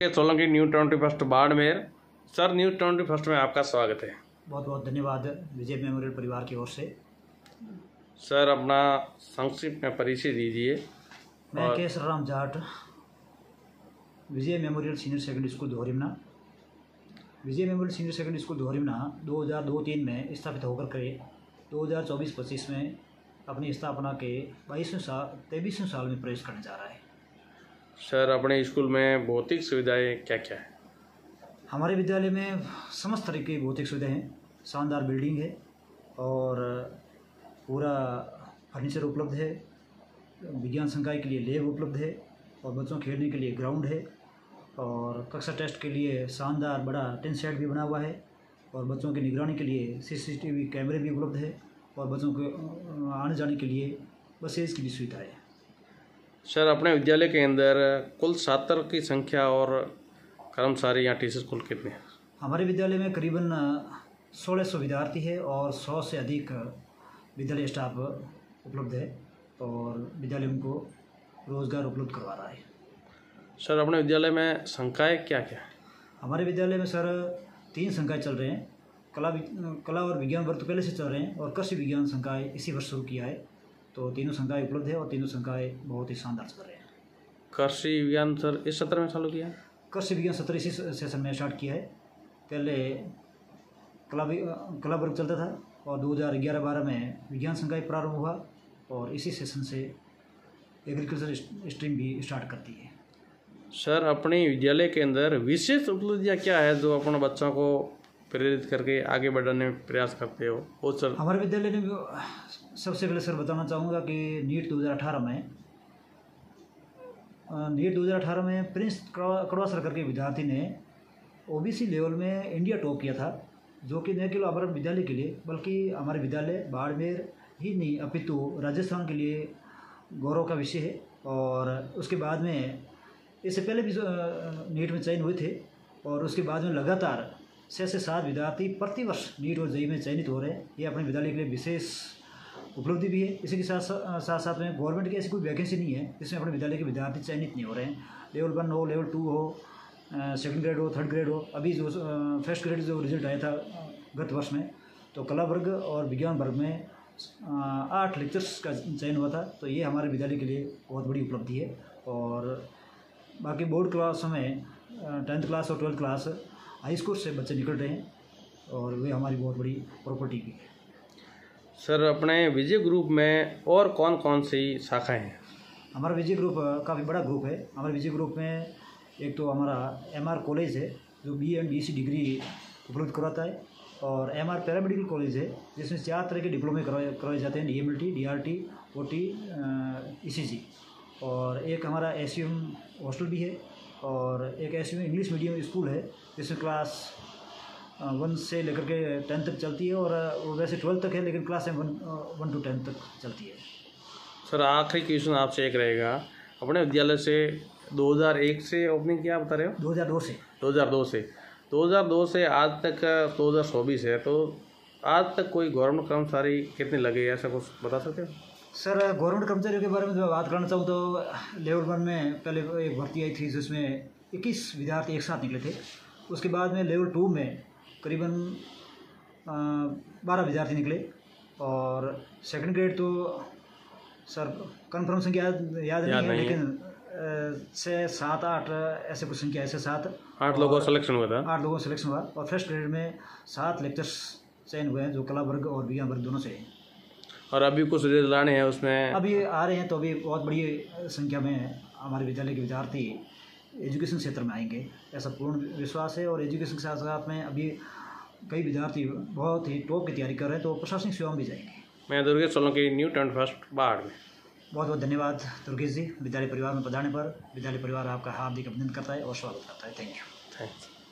Solanki new 21 Barmer. Sir, new 21 में आपका स्वागत है। बहुत बहुत धन्यवाद विजय मेमोरियल परिवार की ओर से। सर, अपना संक्षिप्त में परिचय दीजिए। मैं K Ram Jat, Vijay memorial senior secondary school Doharimana. Vijay memorial senior secondary school Doharimana 2002-03 में स्थापित होकर के 2024-25 में अपनी स्थापना के 23वें साल में प्रवेश करने जा रहा है। सर, अपने स्कूल में भौतिक सुविधाएं क्या क्या है? हमारे विद्यालय में समस्त तरह की भौतिक सुविधाएं हैं। शानदार बिल्डिंग है और पूरा फर्नीचर उपलब्ध है। विज्ञान संकाय के लिए लैब उपलब्ध है और बच्चों खेलने के लिए ग्राउंड है और कक्षा टेस्ट के लिए शानदार बड़ा टेंट सेट भी बना हुआ है और बच्चों की निगरानी के लिए CCTV कैमरे भी उपलब्ध है और बच्चों को आने जाने के लिए बसेस की भी सुविधा है। सर, अपने विद्यालय के अंदर कुल छात्र की संख्या और कर्मचारी या टीचर कुल कितने हैं? हमारे विद्यालय में करीबन 1600 विद्यार्थी है और 100 से अधिक विद्यालय स्टाफ उपलब्ध है और विद्यालय उनको रोजगार उपलब्ध करवा रहा है। सर, अपने विद्यालय में संकाय क्या क्या है? हमारे विद्यालय में सर 3 संकाय चल रहे हैं। कला और विज्ञान वर्ग तो पहले से चल रहे हैं और कृषि विज्ञान संकाय इसी वर्ष शुरू किया है, तो तीनों संकाय उपलब्ध है और तीनों संकाय बहुत ही शानदार चल रहे हैं। कृषि विज्ञान सर इस सत्र में चालू किया है? कृषि विज्ञान सत्र इसी सेशन में स्टार्ट किया है। पहले कला वर्ग चलता था और 2011-12 में विज्ञान संकाय प्रारंभ हुआ और इसी सेशन से एग्रीकल्चर स्ट्रीम भी स्टार्ट करती है। सर, अपने विद्यालय के अंदर विशेष उपलब्धियाँ क्या है जो अपने बच्चों को प्रेरित करके आगे बढ़ाने में प्रयास करते हो? वो सर, हमारे विद्यालय ने सबसे पहले सर बताना चाहूँगा कि नीट 2018 में प्रिंस कड़वा सर के विद्यार्थी ने OBC लेवल में इंडिया टॉप किया था, जो कि न केवल हमारे विद्यालय के लिए बल्कि हमारे विद्यालय बाड़मेर ही नहीं अपितु राजस्थान के लिए गौरव का विषय है। और उसके बाद में इससे पहले भी नीट में चयन हुए थे और उसके बाद में लगातार 6 से 7 विद्यार्थी प्रतिवर्ष नीट और JEE में चयनित हो रहे हैं। ये अपने विद्यालय के लिए विशेष उपलब्धि भी है। इसी के साथ में गवर्नमेंट की ऐसी कोई वैकेंसी नहीं है जिसमें अपने विद्यालय के विद्यार्थी चयनित नहीं हो रहे हैं। लेवल 1 हो, लेवल 2 हो, सेकंड ग्रेड हो, थर्ड ग्रेड हो। अभी जो फर्स्ट ग्रेड जो रिजल्ट आया था गत वर्ष में, तो कला वर्ग और विज्ञान वर्ग में 8 लेक्चर्स का चयन हुआ था, तो ये हमारे विद्यालय के लिए बहुत बड़ी उपलब्धि है। और बाकी बोर्ड क्लासों में 10th क्लास और 12th क्लास हाई स्कूल से बच्चे निकल रहे हैं और वे हमारी बहुत बड़ी प्रॉपर्टी भी है। सर, अपने विजय ग्रुप में और कौन कौन सी शाखाएं हैं? हमारा विजय ग्रुप काफ़ी बड़ा ग्रुप है। हमारे विजय ग्रुप में एक तो हमारा MR कॉलेज है जो BA एंड BC डिग्री उपलब्ध करवाता है और MR पैरामेडिकल कॉलेज है जिसमें 4 तरह के डिप्लोमे करवाए जाते हैं, DMLT, DRT, OT, ECG। और एक हमारा SUM हॉस्टल भी है और एक SUM इंग्लिश मीडियम स्कूल है जिसमें क्लास 1 से लेकर के 10 तक चलती है और वैसे 12 तक है लेकिन क्लास 1 to 10 तक चलती है। सर, आखिरी क्वेश्चन आपसे एक रहेगा। अपने विद्यालय से 2001 से ओपनिंग किया बता रहे हो? 2002 से आज तक 2024 है, तो आज तक कोई गवर्नमेंट कर्मचारी कितने लगे ऐसा कुछ बता सकते हो? सर, गवर्नमेंट कर्मचारियों के बारे में मैं बात करना चाहूँ तो लेवल 1 में पहले एक भर्ती आई थी जिसमें 21 विद्यार्थी एक साथ निकले थे। उसके बाद में लेवल 2 में करीबन 12 विद्यार्थी निकले और सेकंड ग्रेड तो सर कन्फर्म संख्या याद नहीं है लेकिन 6, 7, 8 ऐसे कुछ संख्या ऐसे 8 लोगों का सिलेक्शन हुआ था। 8 लोगों का सिलेक्शन हुआ और फर्स्ट ग्रेड में 7 लेक्चर्स चयन हुए हैं जो कला वर्ग और विज्ञान वर्ग दोनों से हैं। और अभी कुछ रिजल्ट लाने हैं उसमें अभी आ रहे हैं, तो अभी बहुत बड़ी संख्या में हमारे विद्यालय के विद्यार्थी एजुकेशन क्षेत्र में आएंगे ऐसा पूर्ण विश्वास है। और एजुकेशन के साथ साथ में अभी कई विद्यार्थी बहुत ही टॉप की तैयारी कर रहे हैं, तो प्रशासनिक सेवा में भी जाएंगे। मैं दुर्गेश सोलंकी न्यू 21 बाड़ में। बहुत बहुत धन्यवाद दुर्गेश जी, विद्यालय परिवार में पधारने पर। विद्यालय परिवार आपका हार्दिक अभिनंदन करता है और स्वागत करता है। Thank you.